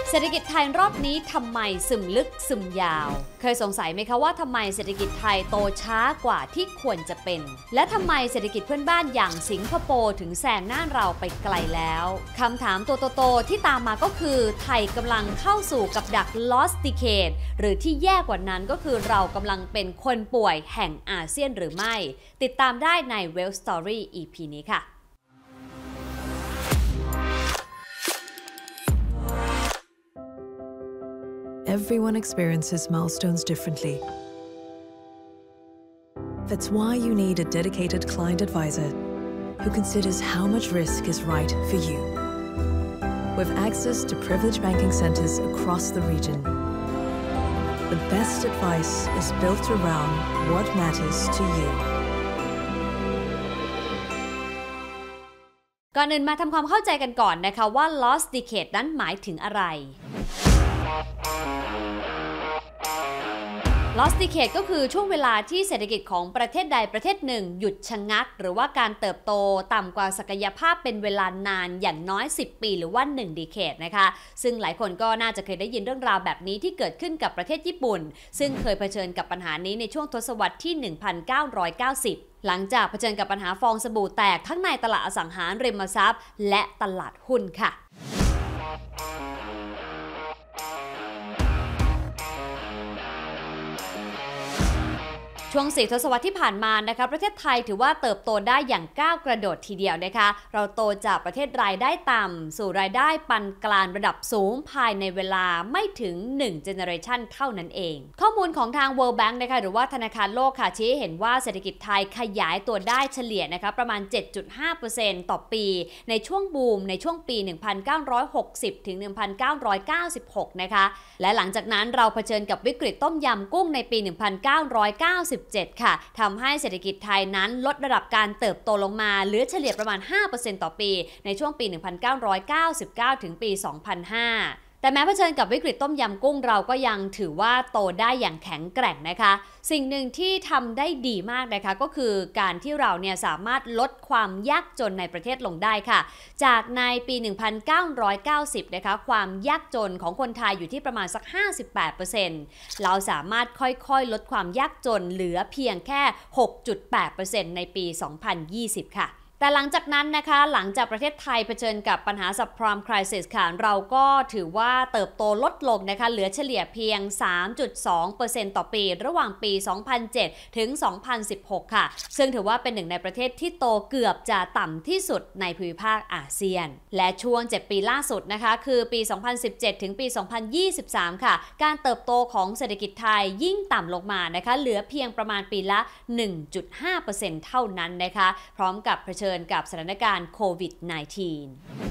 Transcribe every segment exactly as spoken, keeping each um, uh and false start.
เศรษฐกิจไทยรอบนี้ทำไมซึมลึกซึมยาวเคยสงสัยไหมคะว่าทำไมเศรษฐกิจไทยโตช้ากว่าที่ควรจะเป็นและทำไมเศรษฐกิจเพื่อนบ้านอย่างสิงคโปร์ถึงแซงหน้าเราไปไกลแล้วคำถามตัวโตๆที่ตามมาก็คือไทยกำลังเข้าสู่กับดัก lost decade หรือที่แย่กว่านั้นก็คือเรากำลังเป็นคนป่วยแห่งอาเซียนหรือไม่ติดตามได้ใน Wealth Story อี พี นี้ค่ะ Everyone experiences milestones differently. That's why you need a dedicated client advisor who considers how much risk is right for you. With access to privileged banking centers across the region, the best advice is built around what matters to you. ก่อนอื่นมาทำความเข้าใจกันก่อนนะคะว่า lost decade นั้นหมายถึงอะไรlost decade ก็คือช่วงเวลาที่เศรษฐกิจของประเทศใดประเทศหนึ่งหยุดชะงักหรือว่าการเติบโตต่ำกว่าศักยภาพเป็นเวลานานอย่างน้อยสิบปีหรือว่าหนึ่ง decade นะคะซึ่งหลายคนก็น่าจะเคยได้ยินเรื่องราวแบบนี้ที่เกิดขึ้นกับประเทศญี่ปุ่นซึ่งเคยเผชิญกับปัญหานี้ในช่วงทศวรรษที่ หนึ่งพันเก้าร้อยเก้าสิบ หลังจากเผชิญกับปัญหาฟองสบู่แตกทั้งในตลาดอสังหาริมทรัพย์และตลาดหุ้นค่ะช่วงสี่ทศวรรษที่ผ่านมานะคะประเทศไทยถือว่าเติบโตได้อย่างก้าวกระโดดทีเดียวนะคะเราโตจากประเทศรายได้ต่ำสู่รายได้ปานกลางระดับสูงภายในเวลาไม่ถึงหนึ่ง generation เท่านั้นเองข้อมูลของทาง World Bank นะคะหรือว่าธนาคารโลกค่ะชี้ให้เห็นว่าเศรษฐกิจไทยขยายตัวได้เฉลี่ยนะคะประมาณ เจ็ดจุดห้าเปอร์เซ็นต์ ต่อปีในช่วงบูมในช่วงปี หนึ่งพันเก้าร้อยหกสิบ ถึง หนึ่งพันเก้าร้อยเก้าสิบหก นะคะและหลังจากนั้นเราเผชิญกับวิกฤตต้มยำกุ้งในปี หนึ่งพันเก้าร้อยเก้าสิบเจ็ด ค่ะทำให้เศรษฐกิจไทยนั้นลดระดับการเติบโตลงมาเหลือเฉลี่ยประมาณ ห้าเปอร์เซ็นต์ ต่อปีในช่วงปี หนึ่งพันเก้าร้อยเก้าสิบเก้า ถึงปี สองพันห้าแต่แม้เผชิญกับวิกฤตต้มยำกุ้งเราก็ยังถือว่าโตได้อย่างแข็งแกร่งนะคะสิ่งหนึ่งที่ทำได้ดีมากนะคะก็คือการที่เราเนี่ยสามารถลดความยากจนในประเทศลงได้ค่ะจากในปี หนึ่งพันเก้าร้อยเก้าสิบ นะคะความยากจนของคนไทยอยู่ที่ประมาณสัก ห้าสิบแปดเปอร์เซ็นต์ เราสามารถค่อยๆลดความยากจนเหลือเพียงแค่ หกจุดแปดเปอร์เซ็นต์ ในปี สองพันยี่สิบ ค่ะแต่หลังจากนั้นนะคะหลังจากประเทศไทยเผชิญกับปัญหา subprime crisis ค่ะเราก็ถือว่าเติบโตลดลงนะคะเหลือเฉลี่ยเพียง สามจุดสองเปอร์เซ็นต์ ต่อปีระหว่างปี สองพันเจ็ด ถึง สองพันสิบหก ค่ะซึ่งถือว่าเป็นหนึ่งในประเทศที่โตเกือบจะต่ำที่สุดในภูมิภาคอาเซียนและช่วงเจ็ดปีล่าสุดนะคะคือปี สองพันสิบเจ็ด ถึงปี สองพันยี่สิบสาม ค่ะการเติบโตของเศรษฐกิจไทยยิ่งต่ำลงมานะคะเหลือเพียงประมาณปีละ หนึ่งจุดห้าเปอร์เซ็นต์ เท่านั้นนะคะพร้อมกับเผชิญกับสถานการณ์โควิด สิบเก้า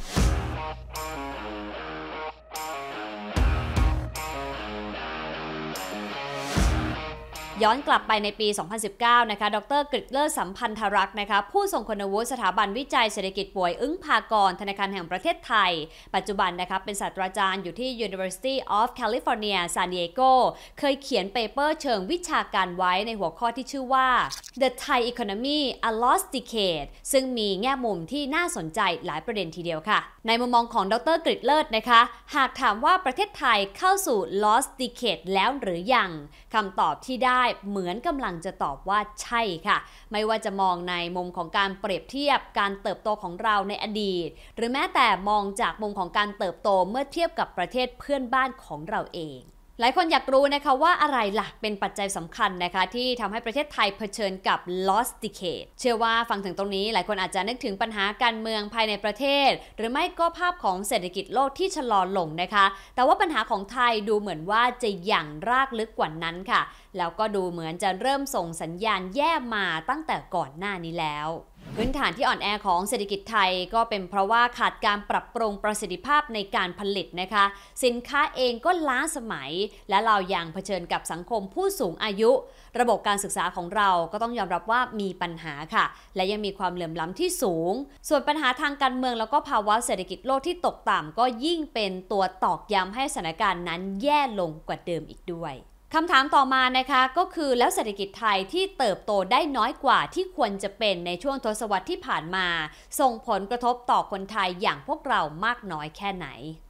ย้อนกลับไปในปี สองพันสิบเก้า นะคะดร.กฤษเลิศสัมพันธรักษ์นะคะผู้ทรงคุณวุฒิสถาบันวิจัยเศรษฐกิจป่วยอึ้งภากรธนาคารแห่งประเทศไทยปัจจุบันนะคะเป็นศาสตราจารย์อยู่ที่ University of California San Diego เคยเขียนเปเปอร์เชิงวิชาการไว้ในหัวข้อที่ชื่อว่า The Thai Economy A Lost Decade ซึ่งมีแง่มุมที่น่าสนใจหลายประเด็นทีเดียวค่ะในมุมมองของดร.กฤษเลิศนะคะหากถามว่าประเทศไทยเข้าสู่ lost decade แล้วหรือยังคำตอบที่ได้เหมือนกำลังจะตอบว่าใช่ค่ะไม่ว่าจะมองในมุมของการเปรียบเทียบการเติบโตของเราในอดีตหรือแม้แต่มองจากมุมของการเติบโตเมื่อเทียบกับประเทศเพื่อนบ้านของเราเองหลายคนอยากรู้นะคะว่าอะไรล่ะเป็นปัจจัยสำคัญนะคะที่ทำให้ประเทศไทยเผชิญกับ lost decade เชื่อว่าฟังถึงตรงนี้หลายคนอาจจะนึกถึงปัญหาการเมืองภายในประเทศหรือไม่ก็ภาพของเศรษฐกิจโลกที่ชะลอลงนะคะแต่ว่าปัญหาของไทยดูเหมือนว่าจะหยั่งรากลึกกว่านั้นค่ะแล้วก็ดูเหมือนจะเริ่มส่งสัญญาณแย่มาตั้งแต่ก่อนหน้านี้แล้วพื้นฐานที่อ่อนแอของเศรษฐกิจไทยก็เป็นเพราะว่าขาดการปรับปรุงประสิทธิภาพในการผลิตนะคะสินค้าเองก็ล้าสมัยและเรายังเผชิญกับสังคมผู้สูงอายุระบบการศึกษาของเราก็ต้องยอมรับว่ามีปัญหาค่ะและยังมีความเหลื่อมล้ำที่สูงส่วนปัญหาทางการเมืองแล้วก็ภาวะเศรษฐกิจโลกที่ตกต่ำก็ยิ่งเป็นตัวตอกย้ำให้สถานการณ์นั้นแย่ลงกว่าเดิมอีกด้วยคำถามต่อมานะคะก็คือแล้วเศรษฐกิจไทยที่เติบโตได้น้อยกว่าที่ควรจะเป็นในช่วงทศวรรษที่ผ่านมาส่งผลกระทบต่อคนไทยอย่างพวกเรามากน้อยแค่ไหน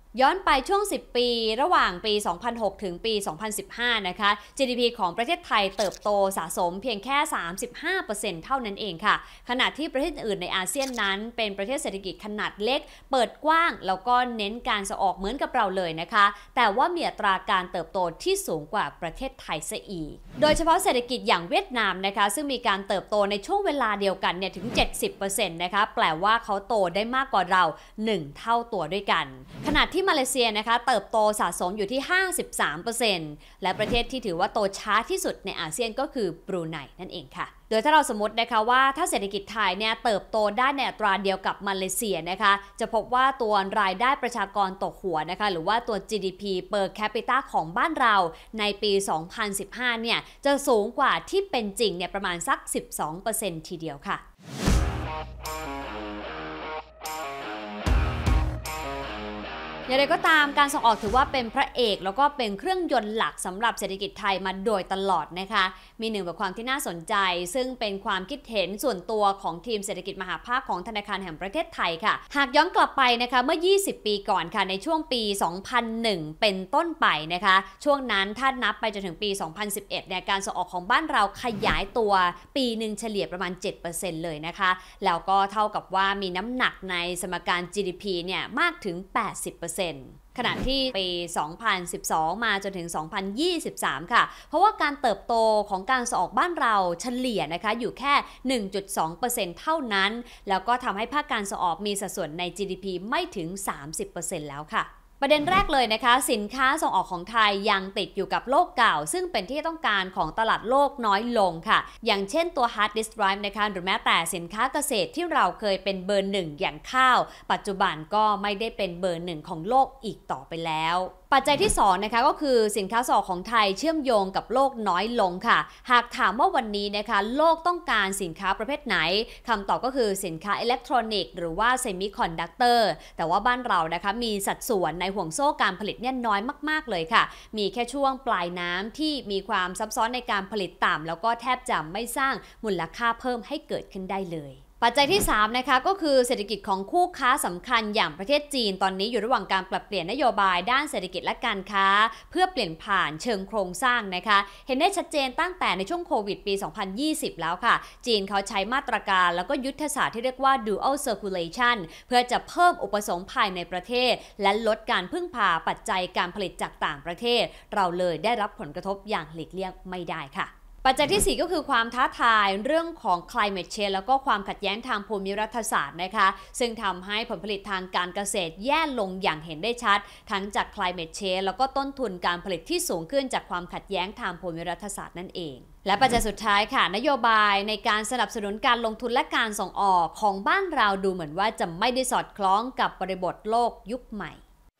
ย้อนไปช่วงสิบปีระหว่างปี สองพันหก ถึงปี สองพันสิบห้า นะคะ จี ดี พี ของประเทศไทยเติบโตสะสมเพียงแค่ สามสิบห้าเปอร์เซ็นต์ เท่านั้นเองค่ะขณะที่ประเทศอื่นในอาเซียนนั้นเป็นประเทศเศรษฐกิจขนาดเล็กเปิดกว้างแล้วก็เน้นการส่งออกเหมือนกับเราเลยนะคะแต่ว่ามีอัตราการเติบโตที่สูงกว่าประเทศไทยซะอีกโดยเฉพาะเศรษฐกิจอย่างเวียดนามนะคะซึ่งมีการเติบโตในช่วงเวลาเดียวกันเนี่ยถึง เจ็ดสิบเปอร์เซ็นต์ นะคะแปลว่าเขาโตได้มากกว่าเราหนึ่งเท่าตัวด้วยกันขณะที่มาเลเซียนะคะเติบโตสะสมอยู่ที่ ห้าสิบสามเปอร์เซ็นต์ และประเทศที่ถือว่าโตช้าที่สุดในอาเซียนก็คือบรูไนนั่นเองค่ะโดยถ้าเราสมมตินะคะว่าถ้าเศรษฐกิจไทยเนี่ยเติบโตได้ในอัตราเดียวกับมาเลเซียนะคะจะพบว่าตัวรายได้ประชากรต่อหัวนะคะหรือว่าตัว จี ดี พี per capita ของบ้านเราในปี สองพันสิบห้า เนี่ยจะสูงกว่าที่เป็นจริงเนี่ยประมาณสัก สิบสองเปอร์เซ็นต์ ทีเดียวค่ะอย่างไรก็ตามการส่งออกถือว่าเป็นพระเอกแล้วก็เป็นเครื่องยนต์หลักสำหรับเศรษฐกิจไทยมาโดยตลอดนะคะมีหนึ่งบทความที่น่าสนใจซึ่งเป็นความคิดเห็นส่วนตัวของทีมเศรษฐกิจมหาภาคของธนาคารแห่งประเทศไทยค่ะหากย้อนกลับไปนะคะเมื่อยี่สิบปีก่อนค่ะในช่วงปี สองพันหนึ่ง เป็นต้นไปนะคะช่วงนั้นถ้านับไปจนถึงปี สองพันสิบเอ็ด เนี่ยการส่งออกของบ้านเราขยายตัวปีหนึ่งเฉลี่ยประมาณ เจ็ดเปอร์เซ็นต์ เลยนะคะแล้วก็เท่ากับว่ามีน้ำหนักในสมการ จี ดี พี เนี่ยมากถึง แปดสิบเปอร์เซ็นต์ขณะที่ปี สองพันสิบสอง มาจนถึง สองพันยี่สิบสาม ค่ะเพราะว่าการเติบโตของการส่งออกบ้านเราเฉลี่ยนะคะอยู่แค่ หนึ่งจุดสองเปอร์เซ็นต์ เท่านั้นแล้วก็ทำให้ภาคการส่งออกมีสัดส่วนใน จี ดี พี ไม่ถึง สามสิบเปอร์เซ็นต์ แล้วค่ะประเด็นแรกเลยนะคะสินค้าส่งออกของไทยยังติดอยู่กับโลกเก่าซึ่งเป็นที่ต้องการของตลาดโลกน้อยลงค่ะอย่างเช่นตัว hard disk drive นะคะหรือแม้แต่สินค้าเกษตรที่เราเคยเป็นเบอร์หนึ่งอย่างข้าวปัจจุบันก็ไม่ได้เป็นเบอร์หนึ่งของโลกอีกต่อไปแล้วปัจจัยที่สองนะคะก็คือสินค้าส่งออกของไทยเชื่อมโยงกับโลกน้อยลงค่ะหากถามว่าวันนี้นะคะโลกต้องการสินค้าประเภทไหนคำตอบก็คือสินค้าอิเล็กทรอนิกส์หรือว่าเซมิคอนดักเตอร์แต่ว่าบ้านเรานะคะมีสัดส่วนในห่วงโซ่การผลิตเนี่ยน้อยมากๆเลยค่ะมีแค่ช่วงปลายน้ำที่มีความซับซ้อนในการผลิตต่ำแล้วก็แทบจะไม่สร้างมูลค่าเพิ่มให้เกิดขึ้นได้เลยปัจจัยที่สามนะคะก็คือเศรษฐกิจของคู่ค้าสำคัญอย่างประเทศจีนตอนนี้อยู่ระหว่างการปรับเปลี่ยนนโยบายด้านเศรษฐกิจและการค้าเพื่อเปลี่ยนผ่านเชิงโครงสร้างนะคะเห็นได้ชัดเจนตั้งแต่ในช่วงโควิดปี สองพันยี่สิบ แล้วค่ะจีนเขาใช้มาตรการแล้วก็ยุทธศาสตร์ที่เรียกว่า dual circulation เพื่อจะเพิ่มอุปสงค์ภายในประเทศและลดการพึ่งพาปัจจัยการผลิตจากต่างประเทศเราเลยได้รับผลกระทบอย่างหลีกเลี่ยงไม่ได้ค่ะปัจจัยที่สี่ก็คือความท้าทายเรื่องของ climate change แล้วก็ความขัดแย้งทางภูมิรัฐศาสตร์นะคะซึ่งทำให้ผลผลิตทางการเกษตรแย่ลงอย่างเห็นได้ชัดทั้งจาก climate change แล้วก็ต้นทุนการผลิตที่สูงขึ้นจากความขัดแย้งทางภูมิรัฐศาสตร์นั่นเองและปัจจัยสุดท้ายค่ะนโยบายในการสนับสนุนการลงทุนและการส่งออกของบ้านเราดูเหมือนว่าจะไม่ได้สอดคล้องกับบริบทโลกยุคใหม่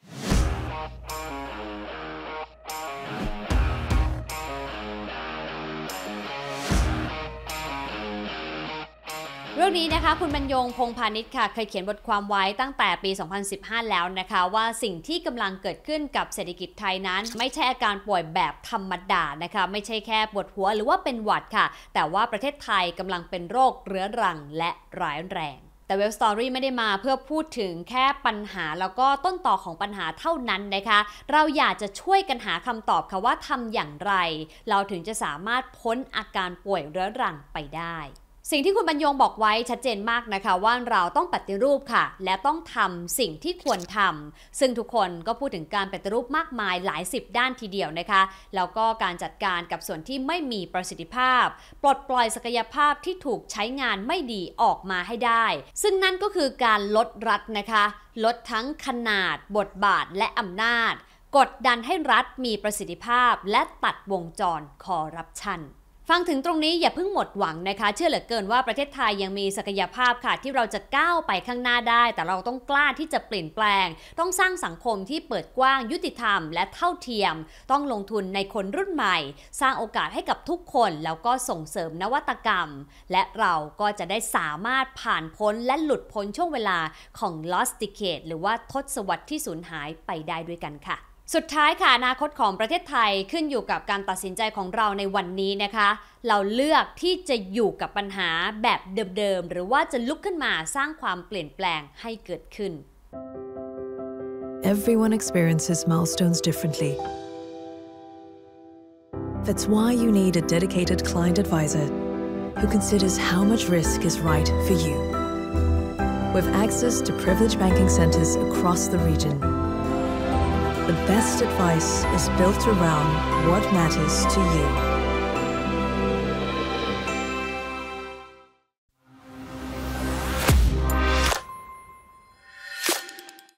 เรื่องนี้นะคะคุณบรรยงพงษ์พาณิชย์ค่ะเคยเขียนบทความไว้ตั้งแต่ปี สองพันสิบห้า แล้วนะคะว่าสิ่งที่กำลังเกิดขึ้นกับเศรษฐกิจไทยนั้นไม่ใช่อาการป่วยแบบธรรมดานะคะไม่ใช่แค่ปวดหัวหรือว่าเป็นหวัดค่ะแต่ว่าประเทศไทยกำลังเป็นโรคเรื้อรังและร้ายแรงแต่เว็บสตอรี่ไม่ได้มาเพื่อพูดถึงแค่ปัญหาแล้วก็ต้นตอของปัญหาเท่านั้นนะคะเราอยากจะช่วยกันหาคำตอบค่ะว่าทำอย่างไรเราถึงจะสามารถพ้นอาการป่วยเรื้อรังไปได้สิ่งที่คุณบรรยงบอกไว้ชัดเจนมากนะคะว่าเราต้องปฏิรูปค่ะและต้องทำสิ่งที่ควรทำซึ่งทุกคนก็พูดถึงการปฏิรูปมากมายหลายสิบด้านทีเดียวนะคะแล้วก็การจัดการกับส่วนที่ไม่มีประสิทธิภาพปลดปล่อยศักยภาพที่ถูกใช้งานไม่ดีออกมาให้ได้ซึ่งนั่นก็คือการลดรัฐนะคะลดทั้งขนาดบทบาทและอำนาจกดดันให้รัฐมีประสิทธิภาพและตัดวงจรคอร์รัปชันฟังถึงตรงนี้อย่าเพิ่งหมดหวังนะคะเชื่อเหลือเกินว่าประเทศไทยยังมีศักยภาพค่ะที่เราจะก้าวไปข้างหน้าได้แต่เราต้องกล้าที่จะเปลี่ยนแปลงต้องสร้างสังคมที่เปิดกว้างยุติธรรมและเท่าเทียมต้องลงทุนในคนรุ่นใหม่สร้างโอกาสให้กับทุกคนแล้วก็ส่งเสริมนวัตกรรมและเราก็จะได้สามารถผ่านพ้นและหลุดพ้นช่วงเวลาของ lost decade หรือว่าทศวรรษที่สูญหายไปได้ด้วยกันค่ะสุดท้ายค่ะอนาคตของประเทศไทยขึ้นอยู่กับการตัดสินใจของเราในวันนี้นะคะเราเลือกที่จะอยู่กับปัญหาแบบเดิมๆหรือว่าจะลุกขึ้นมาสร้างความเปลี่ยนแปลงให้เกิดขึ้น Everyone experiences milestones differently. That's why you need a dedicated client advisor who considers how much risk is right for you. With access to privileged banking centers across the region, the best advice is built around what matters to you.